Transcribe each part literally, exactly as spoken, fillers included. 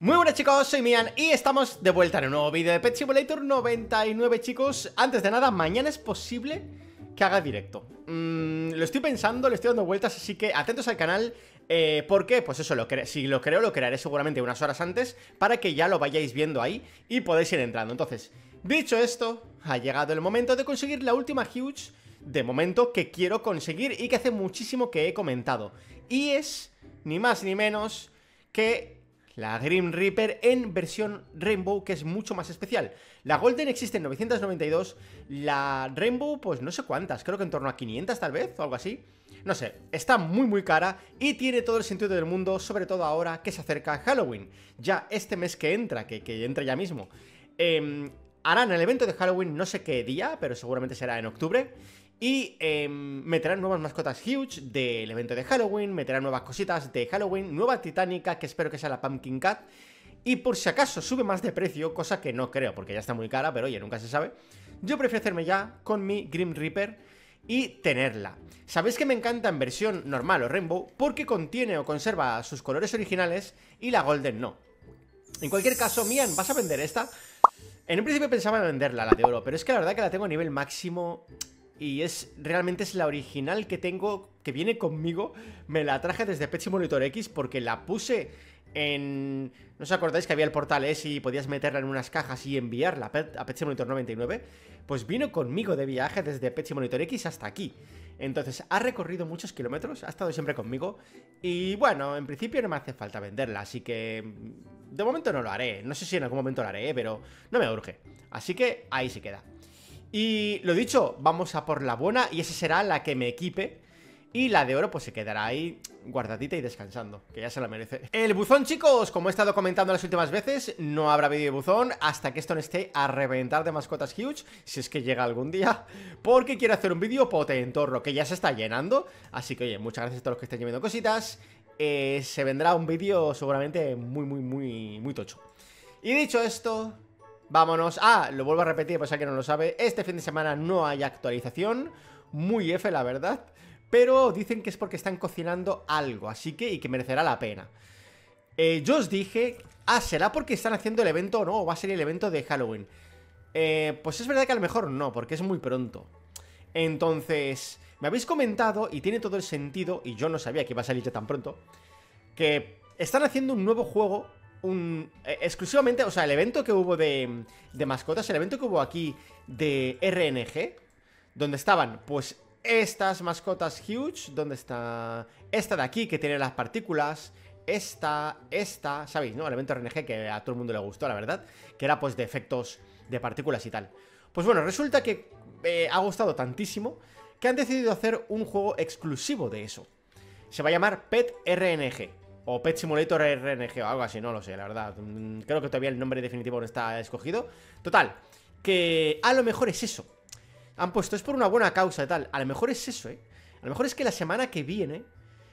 Muy buenas chicos, soy Mian y estamos de vuelta en un nuevo vídeo de Pet Simulator noventa y nueve, chicos. Antes de nada, mañana es posible que haga directo. mm, Lo estoy pensando, le estoy dando vueltas, así que atentos al canal. eh, ¿Por qué? Pues eso, lo si lo creo, lo crearé seguramente unas horas antes, para que ya lo vayáis viendo ahí y podáis ir entrando. Entonces, dicho esto, ha llegado el momento de conseguir la última huge de momento que quiero conseguir y que hace muchísimo que he comentado. Y es, ni más ni menos, que la Grim Reaper en versión Rainbow, que es mucho más especial. La Golden existe en novecientos noventa y dos, la Rainbow pues no sé cuántas, creo que en torno a quinientas tal vez, o algo así. No sé, está muy muy cara y tiene todo el sentido del mundo, sobre todo ahora que se acerca Halloween. Ya este mes que entra, que, que entra ya mismo, eh, harán el evento de Halloween, no sé qué día, pero seguramente será en octubre. Y eh, meterán nuevas mascotas huge del evento de Halloween, meterán nuevas cositas de Halloween, nueva titánica, que espero que sea la Pumpkin Cat. Y por si acaso sube más de precio, cosa que no creo, porque ya está muy cara, pero oye, nunca se sabe. Yo prefiero hacerme ya con mi Grim Reaper y tenerla. Sabéis que me encanta en versión normal o Rainbow, porque contiene o conserva sus colores originales y la Golden no. En cualquier caso, Mian, ¿vas a vender esta? En un principio pensaba en venderla, la de oro, pero es que la verdad que la tengo a nivel máximo. Y es, realmente es la original que tengo, que viene conmigo. Me la traje desde Pet Simulator X porque la puse en... ¿No os acordáis que había el portal ese y podías meterla en unas cajas y enviarla a Pet, a Pet Simulator noventa y nueve? Pues vino conmigo de viaje desde Pet Simulator X hasta aquí. Entonces ha recorrido muchos kilómetros, ha estado siempre conmigo. Y bueno, en principio no me hace falta venderla, así que... de momento no lo haré. No sé si en algún momento lo haré, pero no me urge. Así que ahí se queda. Y lo dicho, vamos a por la buena y esa será la que me equipe. Y la de oro pues se quedará ahí guardadita y descansando, que ya se la merece. El buzón, chicos, como he estado comentando las últimas veces, no habrá vídeo de buzón hasta que esto no esté a reventar de mascotas huge, si es que llega algún día, porque quiero hacer un vídeo potentorro, que ya se está llenando. Así que oye, muchas gracias a todos los que estén llevando cositas. eh, Se vendrá un vídeo seguramente muy, muy, muy, muy tocho. Y dicho esto... vámonos. Ah, lo vuelvo a repetir, pues alguien no lo sabe. Este fin de semana no hay actualización. Muy F, la verdad. Pero dicen que es porque están cocinando algo, así que, y que merecerá la pena. eh, Yo os dije... Ah, ¿será porque están haciendo el evento o no? ¿O va a ser el evento de Halloween? Eh, pues es verdad que a lo mejor no, porque es muy pronto. Entonces, me habéis comentado, y tiene todo el sentido, y yo no sabía que iba a salir ya tan pronto, que están haciendo un nuevo juego... Un, eh, exclusivamente, o sea, el evento que hubo de, de mascotas, el evento que hubo aquí de R N G, donde estaban, pues, estas mascotas huge, donde está esta de aquí, que tiene las partículas, esta, esta, ¿sabéis, no? El evento R N G que a todo el mundo le gustó, la verdad, que era, pues, de efectos de partículas y tal. Pues bueno, resulta que eh, ha gustado tantísimo que han decidido hacer un juego exclusivo de eso. Se va a llamar Pet R N G. O Pet Simulator R N G o algo así, no lo sé, la verdad. Creo que todavía el nombre definitivo no está escogido. Total, que a lo mejor es eso. Han puesto, es por una buena causa y tal. A lo mejor es eso, eh A lo mejor es que la semana que viene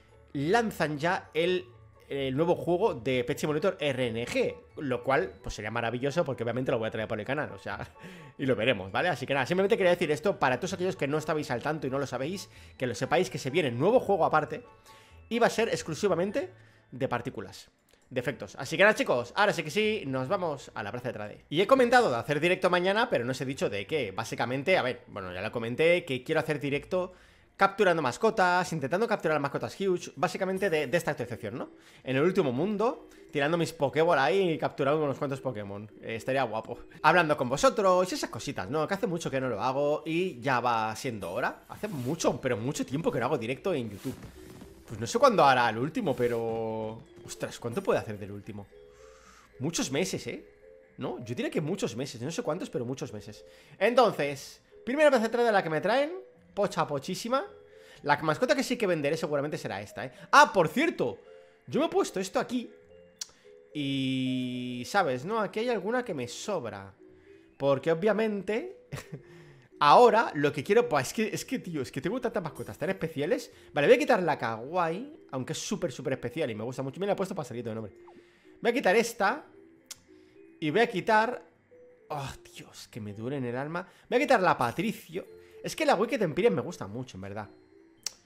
lanzan ya el, el nuevo juego de Pet Simulator R N G. Lo cual, pues sería maravilloso, porque obviamente lo voy a traer por el canal, o sea, y lo veremos, ¿vale? Así que nada, simplemente quería decir esto para todos aquellos que no estabais al tanto y no lo sabéis. Que lo sepáis, que se viene nuevo juego aparte. Y va a ser exclusivamente de partículas, de efectos. Así que nada, chicos, ahora sí que sí, nos vamos a la plaza de Trade. Y he comentado de hacer directo mañana, pero no os he dicho de qué. Básicamente, a ver, bueno, ya lo comenté, que quiero hacer directo capturando mascotas, intentando capturar mascotas huge, básicamente de, de esta actualización, ¿no? En el último mundo, tirando mis Pokéball ahí y capturando unos cuantos Pokémon. eh, Estaría guapo. Hablando con vosotros y esas cositas, ¿no? Que hace mucho que no lo hago y ya va siendo hora. Hace mucho, pero mucho tiempo que no hago directo en YouTube. Pues no sé cuándo hará el último, pero... ostras, ¿cuánto puede hacer del último? Muchos meses, ¿eh? ¿No? Yo diría que muchos meses, no sé cuántos, pero muchos meses. Entonces, primera vez atrás de la que me traen, pocha pochísima. La mascota que sí que venderé seguramente será esta, ¿eh? Ah, por cierto, yo me he puesto esto aquí y... ¿sabes, no? Aquí hay alguna que me sobra, porque obviamente... ahora, lo que quiero... Pues es que, es que, tío, es que tengo tantas mascotas tan especiales. Vale, voy a quitar la kawaii, aunque es súper, súper especial y me gusta mucho. Me la he puesto pasadito de nombre. Voy a quitar esta. Y voy a quitar... oh, Dios, que me duele en el alma. Voy a quitar la Patricio. Es que la Wicked Empire me gusta mucho, en verdad.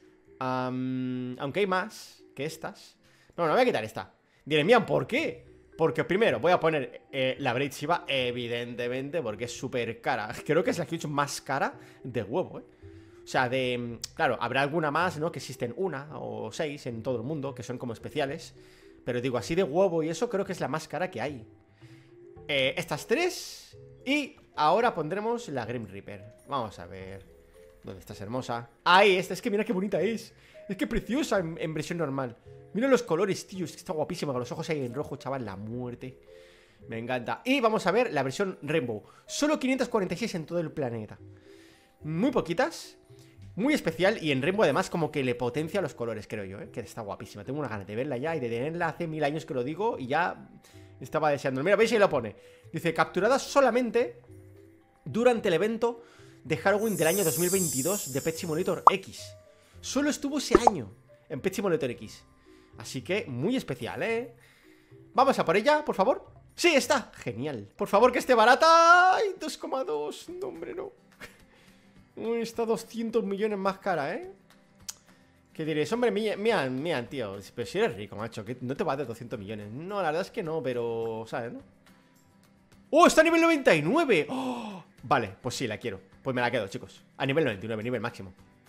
um, Aunque hay más que estas. No, no, voy a quitar esta. Diré, mira, ¿por qué? Porque primero voy a poner eh, la Braid Shiva, evidentemente, porque es súper cara. Creo que es la Huge más cara de huevo, ¿eh? O sea, de... Claro, habrá alguna más, ¿no? Que existen una o seis en todo el mundo, que son como especiales. Pero digo, así de huevo y eso creo que es la más cara que hay. Eh, estas tres. Y ahora pondremos la Grim Reaper. Vamos a ver. ¿Dónde estás, hermosa? ¡Ay! Esta, es que mira qué bonita es. Es que preciosa en, en versión normal. Mira los colores, tío. Es que está guapísima. Con los ojos ahí en rojo, chaval. La muerte. Me encanta. Y vamos a ver la versión Rainbow. Solo quinientas cuarenta y seis en todo el planeta. Muy poquitas. Muy especial. Y en Rainbow además como que le potencia los colores, creo yo, ¿eh? Que está guapísima. Tengo una ganas de verla ya y de tenerla. Hace mil años que lo digo y ya estaba deseando. Mira, veis ahí lo pone. Dice, capturada solamente durante el evento de Halloween del año dos mil veintidós de Pet Simulator X. Solo estuvo ese año en Pet Simulator X. Así que muy especial, ¿eh? Vamos a por ella, por favor. ¡Sí, está! Genial. Por favor, que esté barata. ¡Ay, dos coma dos! No, hombre, no. Uy, está doscientos millones más cara, ¿eh? ¿Qué diréis? Hombre, mía, mía, mía, tío. Pero si eres rico, macho, que no te vas de doscientos millones. No, la verdad es que no, pero... ¿sabes, no? ¡Oh, está a nivel noventa y nueve! ¡Oh! Vale, pues sí, la quiero. Pues me la quedo, chicos. A nivel noventa y nueve, nivel máximo.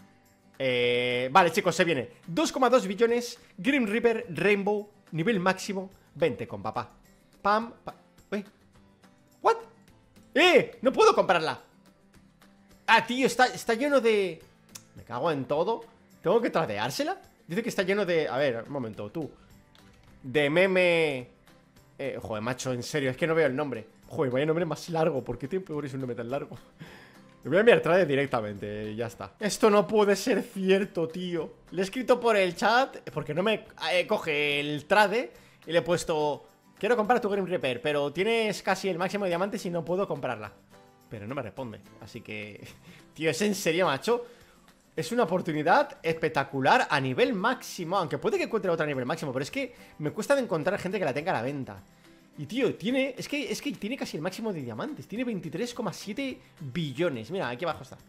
Eh, vale, chicos, se viene dos coma dos billones, Grim Reaper, Rainbow, nivel máximo, veinte con papá. Pam, pam. ¿Eh? ¿What? ¡Eh! ¡No puedo comprarla! Ah, tío, está, está lleno de... Me cago en todo. ¿Tengo que tradeársela? Dice que está lleno de... A ver, un momento, tú. De meme... Eh, joder, macho, en serio, es que no veo el nombre. Joder, vaya nombre más largo. ¿Por qué te pones un nombre tan largo? Me voy a enviar trade directamente, ya está. Esto no puede ser cierto, tío. Le he escrito por el chat, porque no me eh, coge el trade. Y le he puesto, quiero comprar tu Grim Reaper, pero tienes casi el máximo de diamantes y no puedo comprarla. Pero no me responde, así que... Tío, ¿es en serio, macho? Es una oportunidad espectacular a nivel máximo. Aunque puede que encuentre otra a nivel máximo, pero es que me cuesta de encontrar gente que la tenga a la venta. Y tío, tiene, es que, es que tiene casi el máximo de diamantes. Tiene veintitrés coma siete billones. Mira, aquí abajo está.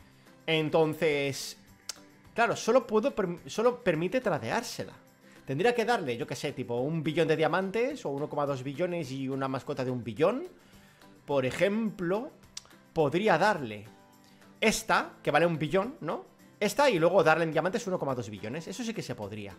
Entonces, claro, solo puedo, solo permite tradeársela. Tendría que darle, yo qué sé, tipo un billón de diamantes o uno coma dos billones y una mascota de un billón. Por ejemplo, podría darle esta, que vale un billón, ¿no? Esta y luego darle en diamantes uno coma dos billones. Eso sí que se podría.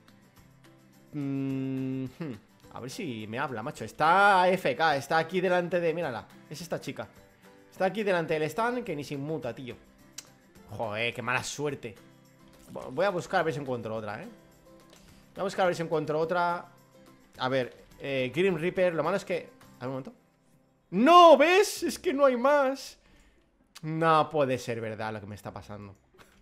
Mm -hmm. A ver si me habla, macho. Está A F K, está aquí delante de... Mírala, es esta chica. Está aquí delante del stand que ni se inmuta, tío. Joder, qué mala suerte. Voy a buscar a ver si encuentro otra, ¿eh? Voy a buscar a ver si encuentro otra. A ver, eh, Grim Reaper. Lo malo es que... A ver, un momento. ¡No! ¿Ves? Es que no hay más. No puede ser verdad lo que me está pasando.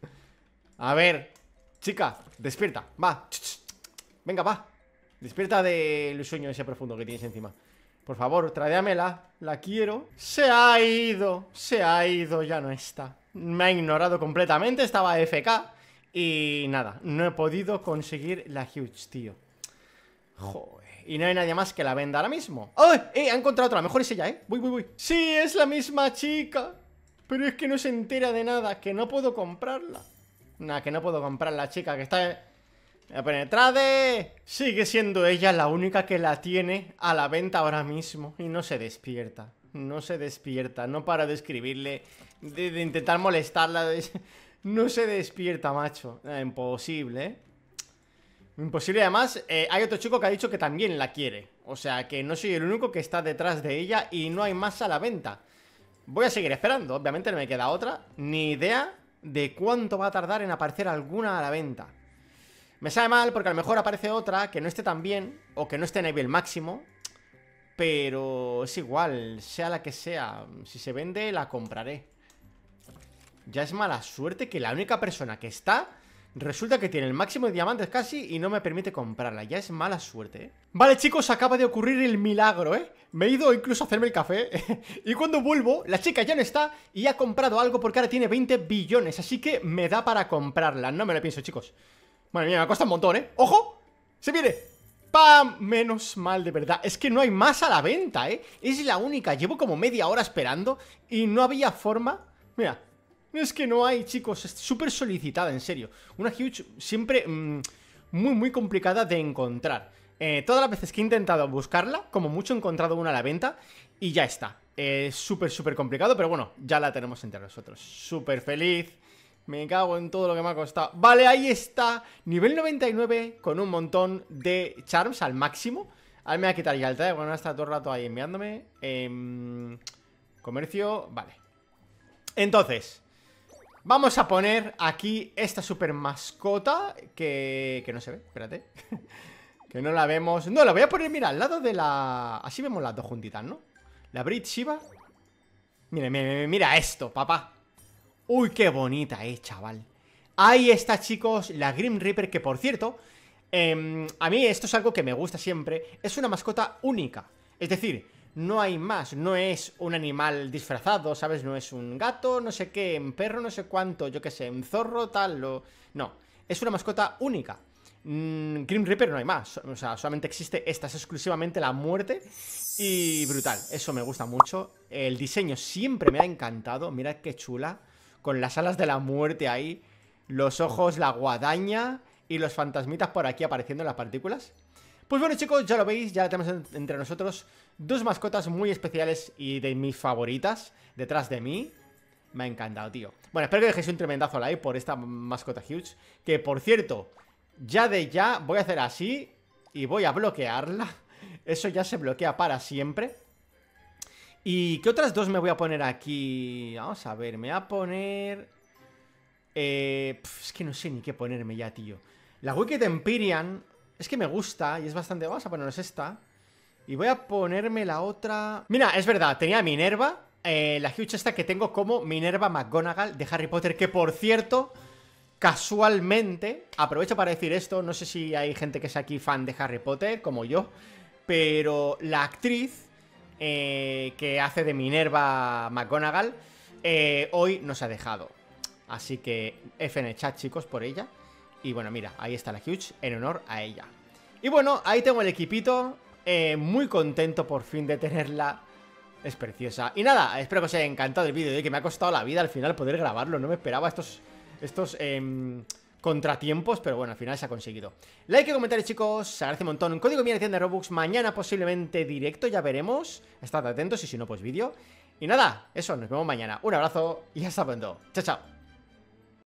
A ver, chica, despierta, va. Venga, va. Despierta del sueño ese profundo que tienes encima. Por favor, tradéamela, la quiero. Se ha ido, se ha ido, ya no está. Me ha ignorado completamente, estaba A F K. Y nada, no he podido conseguir la Huge, tío. Joder. Y no hay nadie más que la venda ahora mismo. ¡Oh! ¡Eh! Ha encontrado otra, mejor es ella, ¿eh? Voy, voy, voy. Sí, es la misma chica. Pero es que no se entera de nada, que no puedo comprarla. Nah, que no puedo comprar la chica que está... Voy a poner trade. Sigue siendo ella la única que la tiene a la venta ahora mismo. Y no se despierta. No se despierta. No para de escribirle. De, de intentar molestarla. De... No se despierta, macho. Eh, imposible, ¿eh? Imposible. Además, eh, hay otro chico que ha dicho que también la quiere. O sea, que no soy el único que está detrás de ella. Y no hay más a la venta. Voy a seguir esperando. Obviamente no me queda otra. Ni idea de cuánto va a tardar en aparecer alguna a la venta. Me sabe mal porque a lo mejor aparece otra que no esté tan bien o que no esté en nivel máximo. Pero es igual, sea la que sea. Si se vende, la compraré. Ya es mala suerte que la única persona que está resulta que tiene el máximo de diamantes casi y no me permite comprarla. Ya es mala suerte, ¿eh? Vale, chicos, acaba de ocurrir el milagro, ¿eh? Me he ido incluso a hacerme el café. Y cuando vuelvo, la chica ya no está y ha comprado algo porque ahora tiene veinte billones. Así que me da para comprarla. No me lo pienso, chicos. Madre mía, me cuesta un montón, ¿eh? ¡Ojo! ¡Se viene! ¡Pam! Menos mal, de verdad. Es que no hay más a la venta, ¿eh? Es la única. Llevo como media hora esperando y no había forma. Mira. Es que no hay, chicos. Es súper solicitada, en serio. Una Huge siempre mmm, muy, muy complicada de encontrar. Eh, todas las veces que he intentado buscarla, como mucho he encontrado una a la venta y ya está. Es súper, súper complicado, pero bueno, ya la tenemos entre nosotros. Súper feliz. Me cago en todo lo que me ha costado. Vale, ahí está. Nivel noventa y nueve con un montón de charms al máximo. Ahora me voy a quitar ya el tag. Bueno, está todo el rato ahí enviándome. Eh, comercio, vale. Entonces, vamos a poner aquí esta super mascota que, que no se ve, espérate. Que no la vemos. No, la voy a poner, mira, al lado de la... Así vemos las dos juntitas, ¿no? La Brit Shiva. Mira, mira, mira esto, papá. Uy, qué bonita, eh, chaval. Ahí está, chicos, la Grim Reaper, que por cierto, eh, a mí esto es algo que me gusta siempre. Es una mascota única. Es decir, no hay más, no es un animal disfrazado, ¿sabes? No es un gato, no sé qué, un perro, no sé cuánto, yo qué sé, un zorro, tal, o... No, es una mascota única. mm, Grim Reaper no hay más, o sea, solamente existe esta, es exclusivamente la muerte. Y brutal, eso me gusta mucho. El diseño siempre me ha encantado, mirad qué chula. Con las alas de la muerte ahí, los ojos, la guadaña y los fantasmitas por aquí apareciendo en las partículas. Pues bueno, chicos, ya lo veis, ya tenemos entre nosotros dos mascotas muy especiales y de mis favoritas detrás de mí. Me ha encantado, tío. Bueno, espero que dejéis un tremendazo like por esta mascota huge. Que, por cierto, ya de ya voy a hacer así y voy a bloquearla. Eso ya se bloquea para siempre. ¿Y qué otras dos me voy a poner aquí? Vamos a ver, me voy a poner... Eh, pf, es que no sé ni qué ponerme ya, tío. La Wicked Empyrean es que me gusta y es bastante... Vamos a ponernos esta. Y voy a ponerme la otra... Mira, es verdad, tenía Minerva, eh, la huge esta que tengo como Minerva McGonagall de Harry Potter, que por cierto, casualmente, aprovecho para decir esto, no sé si hay gente que es aquí fan de Harry Potter, como yo, pero la actriz... Eh, que hace de Minerva McGonagall, eh, hoy nos ha dejado. Así que F en el chat, chicos, por ella. Y bueno, mira, ahí está la huge en honor a ella. Y bueno, ahí tengo el equipito, eh, muy contento por fin de tenerla. Es preciosa. Y nada, espero que os haya encantado el vídeo de hoy, que me ha costado la vida al final poder grabarlo. No me esperaba estos... Estos... Eh, contratiempos, pero bueno, al final se ha conseguido. Like y comentario, chicos, se agradece un montón. Un código mío de tienda de Robux, mañana posiblemente directo, ya veremos. Estad atentos y si no, pues vídeo. Y nada, eso, nos vemos mañana. Un abrazo y hasta pronto. Chao, chao.